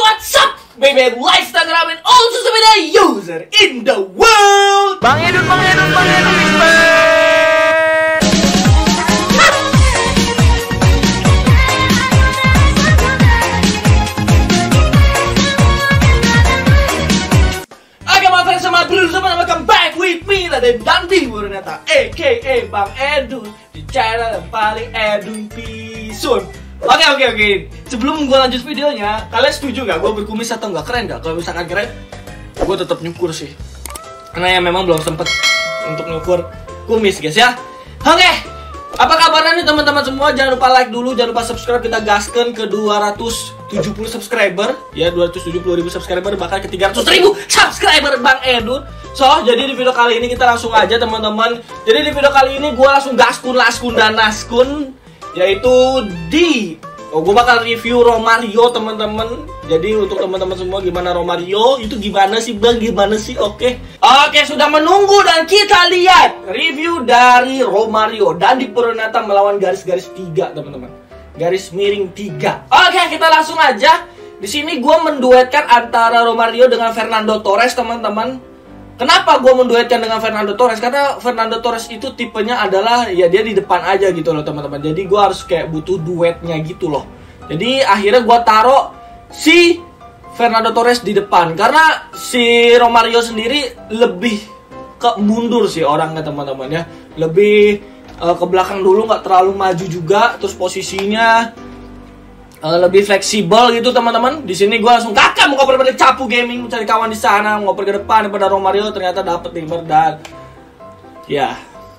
what's up, baby, Instagram and all social media user in the world. Bang Edun, respect. Oke, my friends, sama bro, welcome back with me, Raden Dandi Wurinata, a.k.a. Bang Edun, di channel yang paling Edun Pisun. Oke. Sebelum gue lanjut videonya, kalian setuju gak gue berkumis atau nggak? Keren gak? Kalau misalkan keren, gue tetap nyukur sih. Karena ya memang belum sempet untuk nyukur kumis, guys ya. Oke, apa kabarnya nih teman-teman semua? Jangan lupa like dulu, jangan lupa subscribe. Kita gaskan ke 270 subscriber. Ya, 270.000 subscriber, bakal ke 300.000 subscriber Bang Edun. So, jadi di video kali ini kita langsung aja teman-teman. Jadi di video kali ini gue langsung gaskun, laskun, dan naskun, yaitu gue bakal review Romario teman-teman. Jadi untuk teman-teman semua, gimana Romario itu, gimana sih Bang, gimana sih? Oke, sudah menunggu dan kita lihat review dari Romario dan di Purwanata melawan garis-garis 3 teman-teman, garis miring 3. Oke, kita langsung aja. Di sini gue menduetkan antara Romario dengan Fernando Torres teman-teman. Kenapa gue menduetkan dengan Fernando Torres? Karena Fernando Torres itu tipenya adalah, ya dia di depan aja gitu loh teman-teman. Jadi gue harus kayak butuh duetnya gitu loh. Jadi akhirnya gue taruh si Fernando Torres di depan. Karena si Romario sendiri lebih ke mundur sih orangnya teman-teman ya. Lebih ke belakang dulu, nggak terlalu maju juga. Terus posisinya lebih fleksibel gitu teman-teman. Di sini gue langsung kakak mau ngoper pada Capu Gaming, mencari kawan di sana, ngoper ke depan daripada Romario, ternyata dapet Neymar dan ya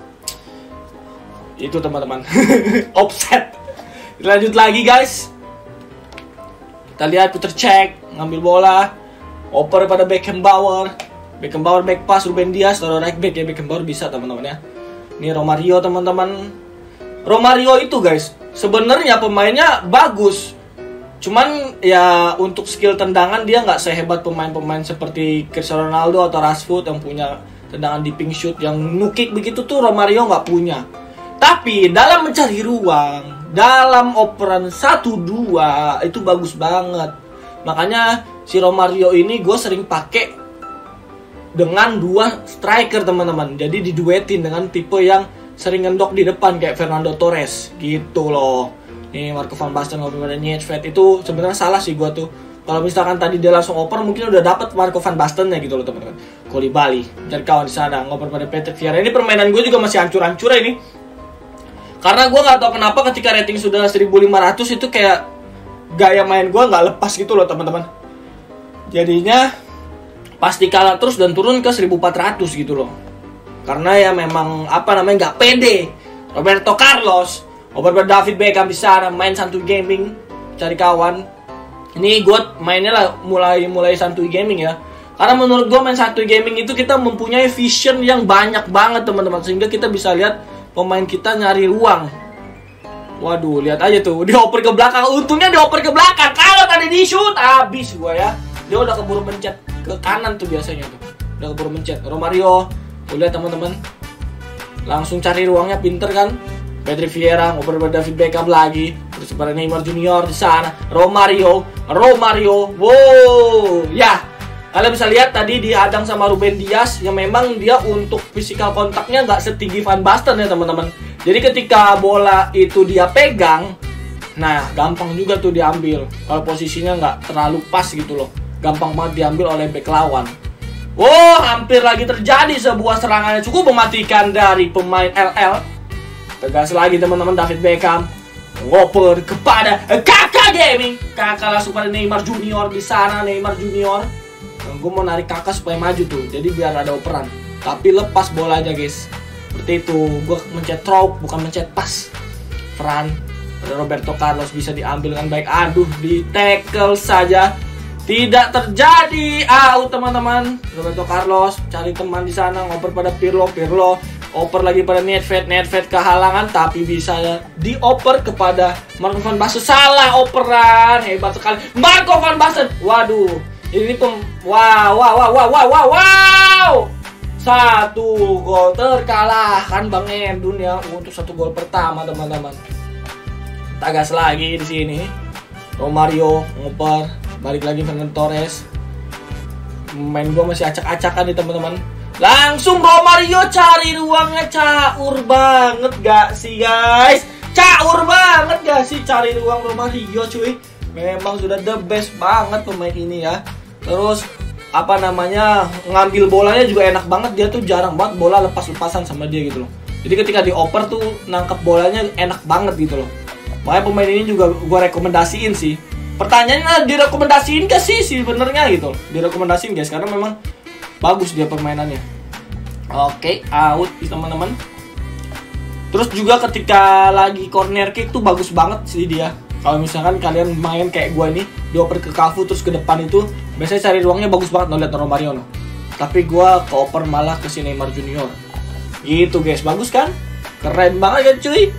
itu teman-teman. Offset. Lanjut lagi guys. Kita lihat puter cek, ngambil bola, oper pada Beckenbauer back pass, Ruben Dias, taruh right back ya, Beckenbauer bisa teman-teman ya. Ini Romario teman-teman. Romario itu guys, sebenarnya pemainnya bagus. Cuman ya untuk skill tendangan dia nggak sehebat pemain-pemain seperti Cristiano Ronaldo atau Rashford yang punya tendangan deeping shoot yang nukik begitu tuh Romario nggak punya. Tapi dalam mencari ruang, dalam operan 1-2 itu bagus banget. Makanya si Romario ini gue sering pakai dengan 2 striker teman-teman. Jadi diduetin dengan tipe yang sering ngendok di depan kayak Fernando Torres gitu loh. Nih Marco van Basten ngobrol pada Nedved itu sebenarnya salah sih gua tuh. Kalau misalkan tadi dia langsung oper mungkin udah dapat Marco van Bastennya gitu loh teman-teman. Koulibaly cari kawan di sana, ngoper pada Patrick Vieira. Ini permainan gue juga masih hancur-hancur ini. Karena gue nggak tahu kenapa ketika rating sudah 1500 itu kayak gaya main gue nggak lepas gitu loh teman-teman. Jadinya pasti kalah terus dan turun ke 1400 gitu loh. Karena ya memang nggak pede. Roberto Carlos, oper David Beckham di sana, main santuy gaming, cari kawan. Ini gue mainnya lah mulai santuy gaming ya. Karena menurut gue main santuy gaming itu kita mempunyai vision yang banyak banget teman-teman, sehingga kita bisa lihat pemain kita nyari ruang. Waduh, lihat aja tuh, dioper ke belakang. Untungnya dioper ke belakang. Kalau tadi di shoot habis gue ya. Dia udah keburu mencet ke kanan tuh biasanya tuh. Udah keburu mencet. Romario, tuh lihat teman-teman. Langsung cari ruangnya, pinter kan? Patrick Vieira ngoper pada David Beckham lagi, terus pada Neymar Junior di sana. Romario, wow, ya. Kalian bisa lihat tadi dihadang sama Ruben Dias yang memang dia untuk physical kontaknya nggak setinggi Van Basten ya teman-teman. Jadi ketika bola itu dia pegang, nah gampang juga tuh diambil. Kalau posisinya nggak terlalu pas gitu loh, gampang banget diambil oleh back lawan. Wow, hampir lagi terjadi sebuah serangan yang cukup mematikan dari pemain LL. Tegas lagi teman-teman, David Beckham ngoper kepada Kakak Gaming. Kakak langsung pada Neymar Junior di sana, Neymar Junior. Gue mau narik Kakak supaya maju tuh, jadi biar ada operan. Tapi lepas bolanya guys. Seperti itu, gue mencet throw bukan mencet pass. Fran pada Roberto Carlos bisa diambil dengan baik. Aduh, di tackle saja. Tidak terjadi out teman-teman. Roberto Carlos cari teman di sana, ngoper pada Pirlo, oper lagi pada Nedved kehalangan, tapi bisa dioper kepada Marco van Basten. Salah operan, hebat sekali Marco van Basten. Waduh, ini wow. 1 gol terkalahkan Bang Edun ya untuk 1 gol pertama teman-teman. Tagas lagi di sini. Romario ngoper Balik lagi Fernando Torres. Main gue masih acak-acakan nih teman-teman. Langsung Romario cari ruangnya, caur banget gak sih guys? Caur banget gak sih cari ruang Romario cuy? Memang sudah the best banget pemain ini ya. Terus apa namanya, ngambil bolanya juga enak banget. Dia tuh jarang banget bola lepas-lepasan sama dia gitu loh. Jadi ketika dioper tuh nangkep bolanya enak banget gitu loh. Makanya pemain ini juga gue rekomendasiin sih. Pertanyaannya direkomendasiin gak sih sebenarnya gitu? Direkomendasiin guys, karena memang bagus dia permainannya. Oke, out teman-teman. Terus juga ketika lagi corner kick tuh bagus banget sih dia. Kalau misalkan kalian main kayak gue nih, dioper ke Cafu terus ke depan itu, biasanya cari ruangnya bagus banget lihat Romario no. Tapi gue keoper malah ke si Neymar Junior. Gitu guys, bagus kan? Keren banget kan cuy?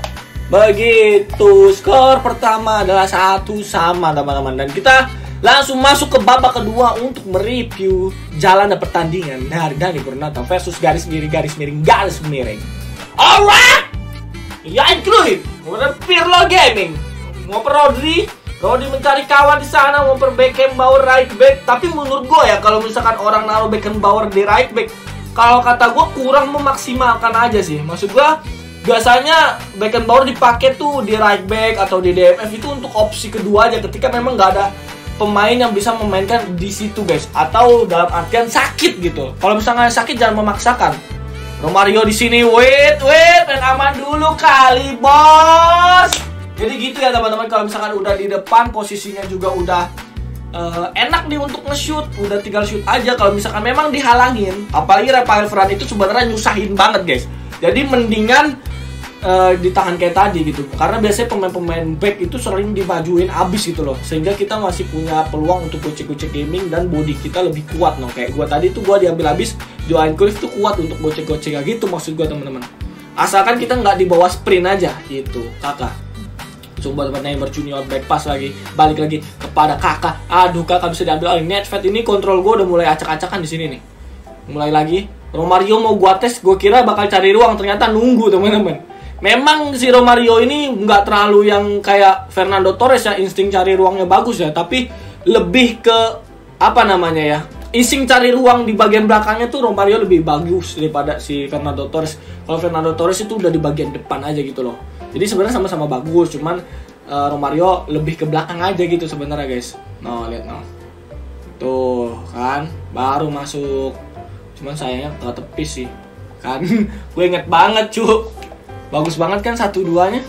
Begitu, skor pertama adalah 1-1 teman-teman. Dan kita langsung masuk ke babak kedua untuk mereview jalan pertandingan dari Dani Purnata versus garis miring. Alright, ya include Pirlo Gaming. Ngoper Rodri mencari kawan di sana, ngoper Beckenbauer right back. Tapi menurut gue ya, kalau misalkan orang naruh Beckenbauer di right back, kalau kata gue kurang memaksimalkan aja sih. Maksud gue biasanya Beckenbauer dipakai tuh di right back atau di DMF itu untuk opsi kedua aja ketika memang nggak ada pemain yang bisa memainkan di situ guys, atau dalam artian sakit gitu. Kalau misalnya sakit jangan memaksakan. Romario di sini, wait, main aman dulu kali bos. Jadi gitu ya teman-teman, kalau misalkan udah di depan posisinya juga udah enak nih untuk nge-shoot, udah tinggal shoot aja. Kalau misalkan memang dihalangin, apalagi Rafael Varane itu sebenarnya nyusahin banget guys. Jadi mendingan ditahan kayak tadi gitu, karena biasanya pemain-pemain back itu sering dimajuin abis gitu loh, sehingga kita masih punya peluang untuk gocek-gocek gaming dan body kita lebih kuat. Kayak gua tadi tuh gua diambil abis, Johan Cruyff tuh kuat untuk gocek-gocek kayak gitu maksud gua teman-teman. Asalkan kita nggak di bawah sprint aja gitu, kakak. Coba teman Neymar Junior back pass lagi, balik lagi kepada kakak. Aduh, kakak bisa diambil oleh Nedved. Ini kontrol gua udah mulai acak-acakan di sini nih. Mulai lagi. Romario mau gua tes, gua kira bakal cari ruang, ternyata nunggu teman-teman. Memang si Romario ini nggak terlalu yang kayak Fernando Torres ya, insting cari ruangnya bagus ya, tapi lebih ke apa namanya ya, insting cari ruang di bagian belakangnya tuh Romario lebih bagus daripada si Fernando Torres. Kalau Fernando Torres itu udah di bagian depan aja gitu loh. Jadi sebenarnya sama-sama bagus, cuman Romario lebih ke belakang aja gitu sebenarnya guys. Lihat tuh kan, baru masuk. Cuman sayangnya ke tepi sih kan. Gue inget banget cu, bagus banget kan 1-2-nya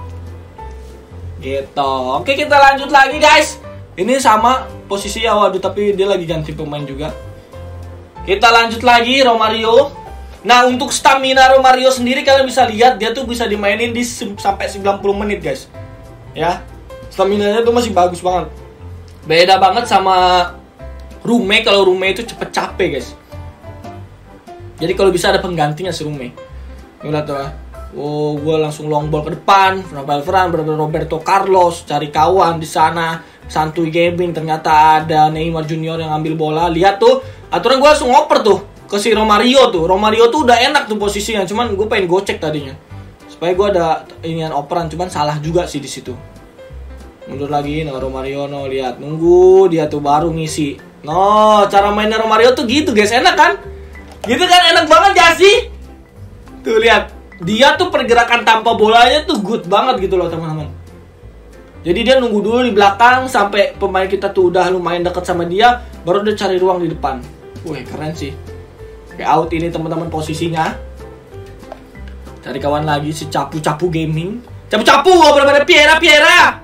gitu. Oke, kita lanjut lagi guys. Ini sama posisinya, waduh, tapi dia lagi ganti pemain juga. Kita lanjut lagi Romario. Nah, untuk stamina Romario sendiri kalian bisa lihat, dia tuh bisa dimainin di sampai 90 menit guys. Ya, stamina-nya tuh masih bagus banget. Beda banget sama Rume. Kalau Rume itu cepet capek guys. Jadi kalau bisa ada penggantinya si Rume. Lihat tuh. Oh, gue langsung long ball ke depan. Rafael Varane, Roberto Carlos cari kawan di sana. Santuy gaming, ternyata ada Neymar Junior yang ambil bola. Lihat tuh, aturan gue langsung ngoper tuh ke si Romario tuh. Romario tuh udah enak tuh posisinya. Cuman gue pengen gocek tadinya supaya gue ada inian operan, cuman salah juga sih di situ. Mundur lagi, Romario lihat, nunggu dia tuh baru ngisi. Cara mainnya Romario tuh gitu guys, enak kan? Gitu kan, enak banget gak sih? Tuh lihat. Dia tuh pergerakan tanpa bolanya tuh good banget gitu loh teman-teman. Jadi dia nunggu dulu di belakang sampai pemain kita tuh udah lumayan dekat sama dia, baru dia cari ruang di depan. Wih, keren sih. Kayak out ini teman-teman posisinya. Cari kawan lagi si Capu Gaming. Capu bener-bener Piera.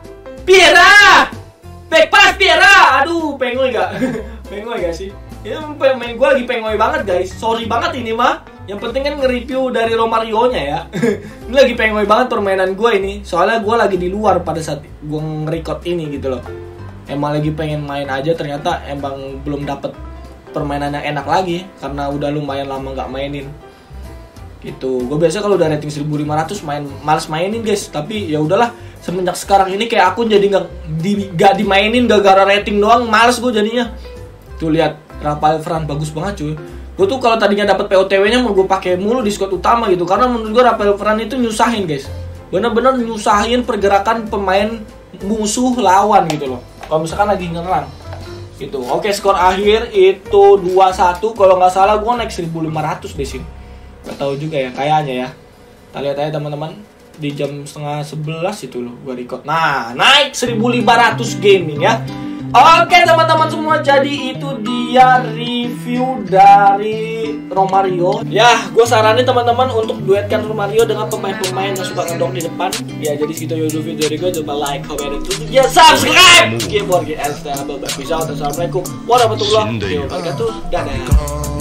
Back pass Piera. Aduh, pengoy gak? Pengoy gak sih? Ini main gue lagi pengoy banget guys. Sorry banget ini mah. Yang penting kan nge-review dari Romario-nya ya. Ini lagi pengoy banget permainan gue ini. Soalnya gue lagi di luar pada saat gue nge-record ini gitu loh. Emang lagi pengen main aja, ternyata emang belum dapet permainan yang enak lagi. Karena udah lumayan lama gak mainin gitu. Gue biasa kalau udah rating 1500 males mainin guys. Tapi ya udahlah, semenjak sekarang ini kayak aku jadi gak dimainin gara-gara rating doang. Males gue jadinya. Tuh lihat, Rafael Varane bagus banget cuy. Gue tuh kalau tadinya dapat POTW-nya mau gue pakai mulu di squad utama gitu, karena menurut gue Rafael Varane itu nyusahin guys. Bener-bener nyusahin pergerakan pemain musuh lawan gitu loh. Kalau misalkan lagi nyerang. Gitu. Oke, skor akhir itu 2-1. Kalau nggak salah gue naik 1500 di sini. Gak tahu juga ya, kayaknya ya. Kita lihat aja teman-teman. Di jam setengah 11 itu loh gue record. Nah, naik 1500 gaming ya. Oke teman-teman semua, jadi itu dia review dari Romario. Ya, gue saranin teman-teman untuk duetkan Romario dengan pemain-pemain yang suka ngedong di depan. Ya, jadi segitu YouTube video dari gue. Coba like, comment, dan tentunya subscribe. Assalamualaikum warahmatullahi wabarakatuh. Dadah.